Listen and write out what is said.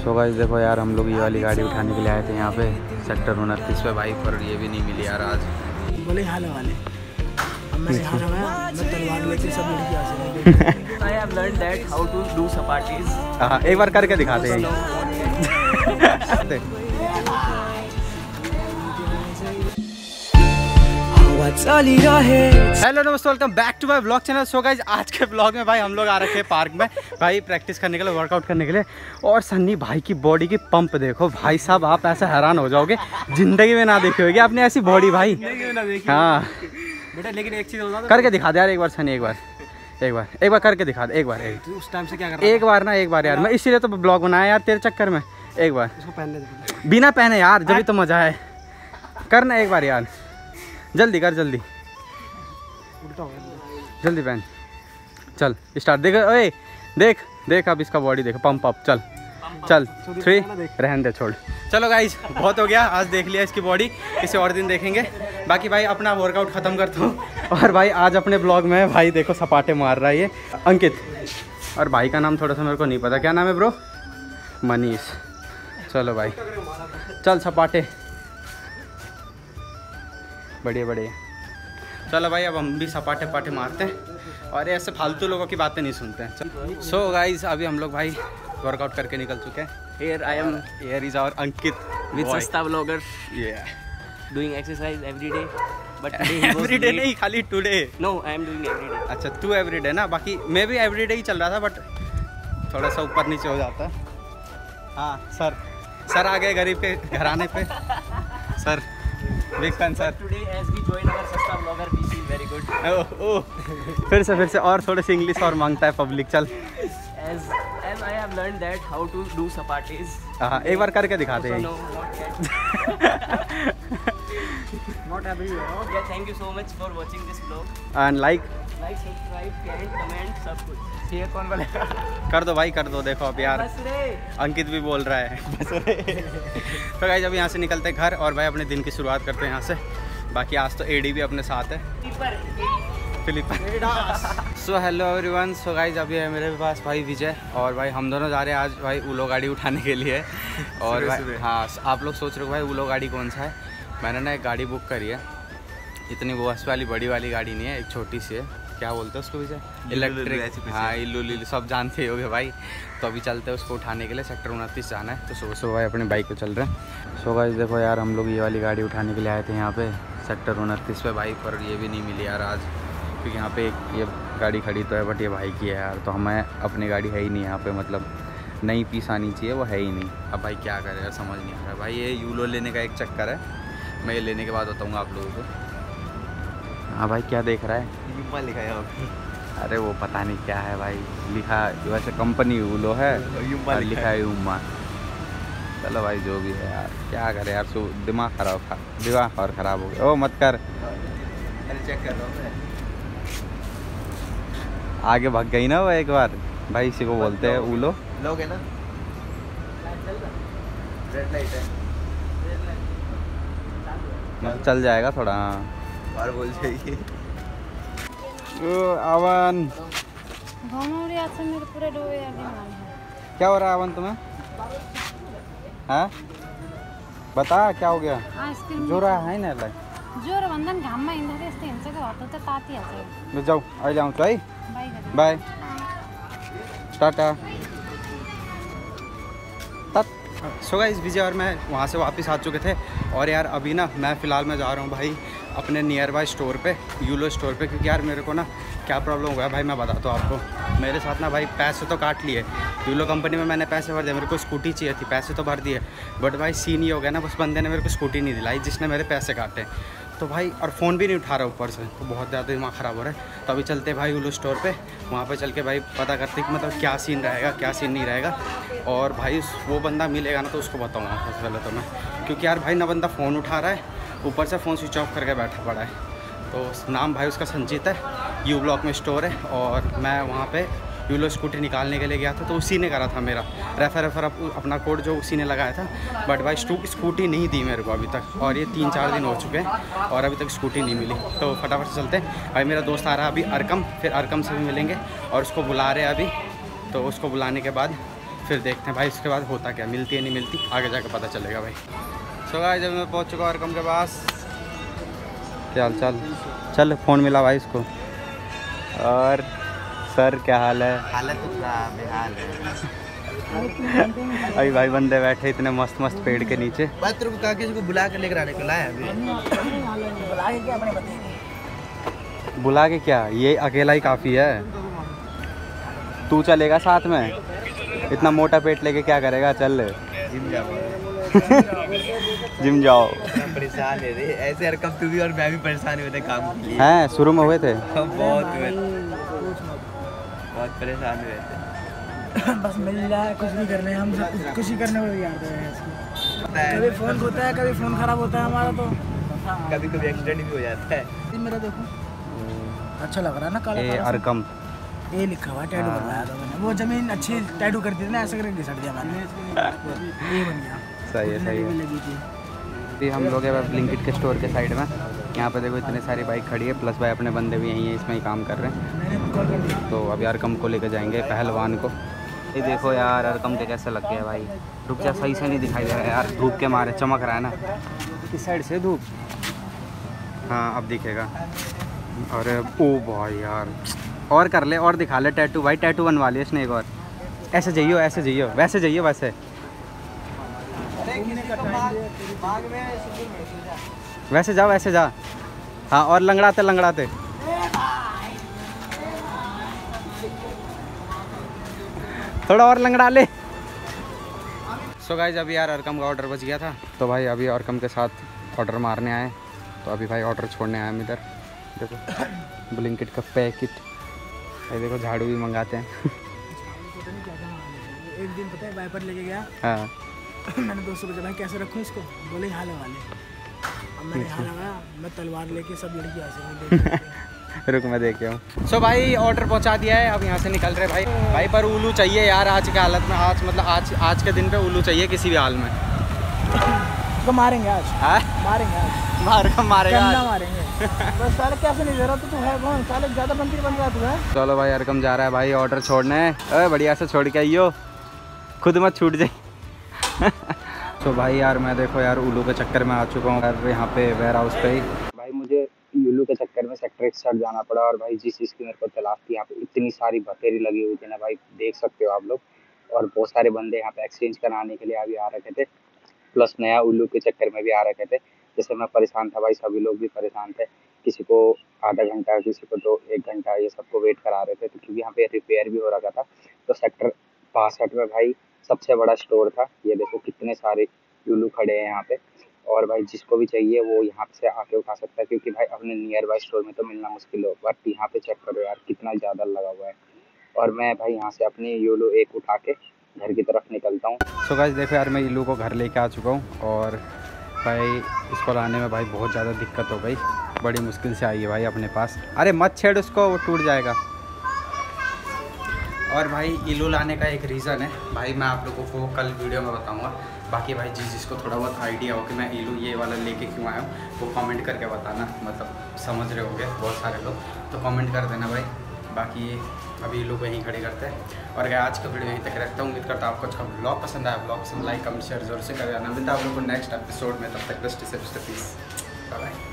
So guys देखो यार, हम लोग ये वाली गाड़ी उठाने के लिए आए थे यहाँ पे सेक्टर 29 पे भाई, पर ये भी नहीं मिली यार आज। बोले हाल वाले मैं तलवार लेके सब लड़की आ जाएंगे। I have learned that how to do सपाटीज। हाँ, एक बार करके दिखाते हैं। हेलो नमस्ते, welcome back to my blog channel. So guys आज के ब्लॉग में भाई हम लोग आ रखे हैं पार्क में भाई प्रैक्टिस करने के लिए, वर्कआउट करने के लिए। और सन्नी भाई की बॉडी की पंप देखो भाई साहब, आप ऐसा हैरान हो जाओगे, जिंदगी में ना देखी होगी आपने ऐसी बॉडी भाई। हाँ बेटा, लेकिन एक चीज करके दिखा दे यार एक बार सनी, एक बार करके दिखा दे एक बार। उस टाइम से क्या कर रहा एक बार ना, एक बार यार, मैं इसीलिए तो ब्लॉग बनाया यार तेरे चक्कर में। एक बार इसको पहनने दे, बिना पहने यार, जब भी तो मजा है। करना एक बार यार, जल्दी कर, जल्दी जल्दी पहन। चल स्टार्ट। देख ओए, देख अब इसका बॉडी देखो, पंप अप। चल 3 रहने दे, छोड़। चलो गाइज बहुत हो गया, आज देख लिया इसकी बॉडी, किसी और दिन देखेंगे। बाकी भाई अपना वर्कआउट ख़त्म करता हूँ। और भाई आज अपने ब्लॉग में भाई देखो सपाटे मार रहा है ये अंकित, और भाई का नाम थोड़ा सा मेरे को नहीं पता, क्या नाम है ब्रो? मनीष। चलो भाई चल सपाटे, बढ़िया। चलो भाई अब हम भी सपाटे पाटे मारते हैं और ऐसे फालतू लोगों की बातें नहीं सुनते हैं। सो गाइज अभी हम लोग भाई वर्कआउट करके निकल चुके हैं। Here is our Ankit with सस्ता blogger. doing exercise every day, but every day नहीं, खाली today। No, I am doing every day। अच्छा तू every day ना, बाकी मैं भी every day ही चल रहा था, बट थोड़ा सा ऊपर नीचे हो जाता है। हाँ सर आ गए गरीब के घराने पे। Sir big fan sir. Today as we join our सस्ता blogger, we feel very good। फिर से और थोड़े से इंग्लिश और मांगता है पब्लिक। चल as I have learned that how to do सपाटीज। हाँ, एक बार करके दिखाते हैं। No, not yet। Not everywhere। Yeah, thank you so much for watching this vlog। And like, subscribe, comment सब कुछ। शेयर कौन बोलेगा? कर दो भाई, कर दो। देखो अब यार अंकित भी बोल रहा है बस रे। तो गाइस अब यहाँ से निकलते हैं घर और भाई अपने दिन की शुरुआत करते हैं यहाँ से। बाकी आज तो एडी भी अपने साथ है, फिलिपर। So hello everyone. So guys अभी है मेरे पास भाई विजय, और भाई हम दोनों जा रहे हैं आज भाई उलो गाड़ी उठाने के लिए। और भाई हाँ, आप लोग सोच रहे हो भाई उलो गाड़ी कौन सा है। मैंने ना एक गाड़ी बुक करी है, इतनी बस वाली बड़ी वाली गाड़ी नहीं है, एक छोटी सी है। क्या बोलते हैं उसको विजय? इलेक्ट्रिक। हाँ इल्लू सब जानते हो भाई। तो अभी चलते हैं उसको उठाने के लिए, सेक्टर 29 जाना है। तो सुबह भाई अपनी बाइक पे चल रहे हैं। सो गाइस देखो यार, हम लोग ये वाली गाड़ी उठाने के लिए आए थे यहाँ पे सेक्टर 29 पे भाई, पर ये भी नहीं मिली यार आज, क्योंकि यहाँ पे ये गाड़ी खड़ी तो है बट ये भाई की है यार। तो हमें अपनी गाड़ी है ही नहीं यहाँ पे, मतलब नई पीस आनी चाहिए, वो है ही नहीं। अब भाई क्या करें यार, समझ नहीं आ रहा भाई। ये यूलो लेने का एक चक्कर है, मैं ये लेने के बाद बताऊँगा आप लोगों को। हाँ भाई क्या देख रहा है? युम्मा लिखा है। अरे वो पता नहीं क्या है भाई, लिखा वैसे कंपनी यूलो है, लिखा है युम्मा। चलो भाई जो भी है यार, क्या करे यार, दिमाग और ख़राब हो गया। ओ मत कर, चेक कर रहा हूँ। आगे भाग गई ना वो एक बार भाई, इसी को बोलते हैं उलो। लोग है ना, रेड लाइट है, चल जाएगा थोड़ा। हाँ और बोल जाइए। अवन मेरे पूरे डोबे क्या हो रहा है अवन तुम्हें? हाँ बता क्या हो गया? जोरा है ना जोर बंधन घाम में इंदर यस्तो हिँड्छ के हतो त ताती हाल्छ। ल जाऊ अहिले आउँछु है, bye tata. So guys Vijay और मैं वहाँ से वापस आ चुके थे, और यार अभी ना मैं फ़िलहाल मैं जा रहा हूँ भाई अपने नियर बाय स्टोर पे, यूलो स्टोर पे। क्योंकि यार मेरे को ना क्या प्रॉब्लम हो गया भाई, मैं बताता हूँ आपको। मेरे साथ ना भाई पैसे तो काट लिए, यूलो कंपनी में मैंने पैसे भर दिए, मेरे को स्कूटी चाहिए थी, पैसे तो भर दिए, बट भाई सीन ये हो गया ना, उस बंदे ने मेरे को स्कूटी नहीं दिलाई जिसने मेरे पैसे काटे। तो भाई और फ़ोन भी नहीं उठा रहा ऊपर से, तो बहुत ज़्यादा दिमाग ख़राब हो रहा है। तो अभी चलते भाई उलो स्टोर पे, वहाँ पे चल के भाई पता करते कि मतलब क्या सीन रहेगा क्या सीन नहीं रहेगा। और भाई वो बंदा मिलेगा ना तो उसको बताऊँगा सबसे पहले तो मैं, क्योंकि यार भाई ना बंदा फ़ोन उठा रहा है, ऊपर से फ़ोन स्विच ऑफ करके बैठा पड़ा है। तो नाम भाई उसका संजीत है, यू ब्लॉक में स्टोर है, और मैं वहाँ पे यूलो स्कूटी निकालने के लिए गया था, तो उसी ने करा था मेरा रेफर अपना कोड जो उसी ने लगाया था। बट भाई स्कूटी नहीं दी मेरे को अभी तक, और ये 3-4 दिन हो चुके हैं और अभी तक स्कूटी नहीं मिली। तो फटाफट से चलते हैं भाई, मेरा दोस्त आ रहा है अभी अरकम, फिर अरकम से भी मिलेंगे और उसको बुला रहे हैं अभी। तो उसको बुलाने के बाद फिर देखते हैं भाई उसके बाद होता क्या, मिलती है नहीं मिलती, आगे जाकर पता चलेगा भाई। सो गाइस जब मैं पहुंच चुका हूँ अरकम के पास। क्या हाल चाल? चल फ़ोन मिला भाई इसको। और सर क्या हाल है? हालत तो बेहाल है। अभी भाई बंदे बैठे इतने मस्त मस्त पेड़ के नीचे। बस तेरे को कहा किसी को बुला के लेकर आने को लाया अभी। बुला के क्या अपने बताएंगे? बुला के क्या, ये अकेला ही काफ़ी है। तू चलेगा साथ में? इतना मोटा पेट लेके क्या करेगा? चल जिम जाओ। जिम जाओ। परेशान है रे ऐसे यार, कब तू भी और मैं भी परेशान हुए थे काम के लिए। हैं शुरू में हुए थे? बहुत परेशान हुए थे। बस मिल जाए, कुछ भी करने हम सब कुछ ही करने को तैयार हैं। कभी फ़ोन होता है, कभी फ़ोन ख़राब होता है हमारा, तो कभी कभी एक्सीडेंट भी हो जाता है। मेरा देखो अच्छा लग रहा है ना, काला काला अरकम ये लिखा हुआ, टैटू बनवाया था मैंने। वो ज़मीन अच्छी टैटू करती थी ना, ऐसे करके घिसट दिया मैंने, ये बन गया। सही है सही है। लगी थी। अभी हम लोग हैं ब्लिंकिट के स्टोर के साइड में। यहाँ पे देखो इतने सारी बाइक खड़ी है, प्लस भाई अपने बंदे भी यहीं हैं, इसमें ही काम कर रहे हैं। मैंने कॉल कर दिया। तो अभी अरकम को लेकर जाएंगे, पहलवान को। ये देखो यार अरकम के कैसे लग गया भाई। रुक जा, सही से नहीं दिखाई दे रहा है यार, धूप के मारे चमक रहा है ना इस साइड से धूप। हाँ अब दिखेगा। अरे ओ भाई यार, और कर ले और दिखा ले टैटू भाई, टैटू बनवा लिया इसने एक और। ऐसे जाइयो ऐसे जाइयो, वैसे जाइयो वैसे, वैसे जा वैसे जा। हाँ और लंगड़ाते लंगड़ाते। थोड़ा और लंगड़ा ले। सो गाइस अभी यार अरकम का ऑर्डर बच गया था, तो भाई अभी अरकम के साथ ऑर्डर मारने आए। तो अभी भाई ऑर्डर छोड़ने आए हम इधर। देखो ब्लिंकिट का पैकेट, ये देखो झाड़ू भी मंगाते हैं। एक दिन पता है वाइपर लेके गया। हाँ मैंने दोस्तों को भाई कैसे रखूँ इसको, बोले यहाँ लगा ले। अब मैंने यहाँ लगाया, मैं तलवार लेके सब लड़की ऐसे रुक मैं देख रहा हूँ। सो भाई ऑर्डर पहुँचा दिया है, अब यहाँ से निकल रहे भाई। भाई पर उल्लू चाहिए यार आज की हालत में, आज मतलब आज के दिन पे उल्लू चाहिए किसी भी हाल में। तो मारेंगे आज। मारेंगे आज, मारेगा मारेंगे। बस साले कैसे नहीं दे रहा तू है कौन? साले ज़्यादा मंत्री बन रहा तू है। चलो भाई अरकम जा रहा है भाई ऑर्डर छोड़ने। अरे बढ़िया से छोड़ के आइयो, खुद मत छूट जाए। तो भाई यार मैं देखो यार उल्लू के चक्कर में आ चुका हूँ यार यहाँ पे वेयर हाउस पे ही। भाई मुझे उल्लू के चक्कर में सेक्टर 61 जाना पड़ा, और भाई जिस चीज़ की मेरे को तलाश थी यहाँ पे इतनी सारी बतेरी लगी हुई थी ना भाई, देख सकते हो आप लोग। और बहुत सारे बंदे यहाँ पे एक्सचेंज कराने के लिए अभी आ रखे थे, प्लस नया उल्लू के चक्कर में भी आ रखे थे। जैसे मैं परेशान था भाई, सभी लोग भी परेशान थे। किसी को आधा घंटा, किसी को तो 1 घंटा, ये सबको वेट करा रहे थे। तो क्योंकि यहाँ पे रिपेयर भी हो रखा था, तो सेक्टर 62 में भाई सबसे बड़ा स्टोर था। ये देखो कितने सारे उल्लू खड़े हैं यहाँ पे, और भाई जिसको भी चाहिए वो यहाँ से आके उठा सकता है, क्योंकि भाई अपने नियर बाय स्टोर में तो मिलना मुश्किल हो। बट यहाँ पे चेक करो यार कितना ज़्यादा लगा हुआ है। और मैं भाई यहाँ से अपनी योलो एक उठा के घर की तरफ निकलता हूँ। सो गाइस देखो यार मैं इल्लू को घर लेके आ चुका हूँ, और भाई इसको लाने में भाई बहुत ज़्यादा दिक्कत हो गई, बड़ी मुश्किल से आई है भाई अपने पास। अरे मत छेड़ उसको, वो टूट जाएगा। और भाई इल्लू लाने का एक रीज़न है भाई, मैं आप लोगों को कल वीडियो में बताऊंगा। बाकी भाई जिसको थोड़ा बहुत आइडिया हो कि मैं इल्लू ये वाला लेके क्यों आया हूँ, वो कमेंट करके बताना, मतलब समझ रहे होंगे बहुत सारे लोग, तो कमेंट कर देना भाई। बाकी अभी इल्लू को यहीं खड़े करते हैं। और आज का वीडियो यहीं तक रखता हूँ। उम्मीद करता हूँ आपको अच्छा ब्लॉग पसंद आया। ब्लॉग पसंद लाइक कमेंट शेयर जरूर से कर देना। मिलता है आप लोगों को नेक्स्ट एपिसोड में, तब तक बेस्ट से पीस। Bye bye.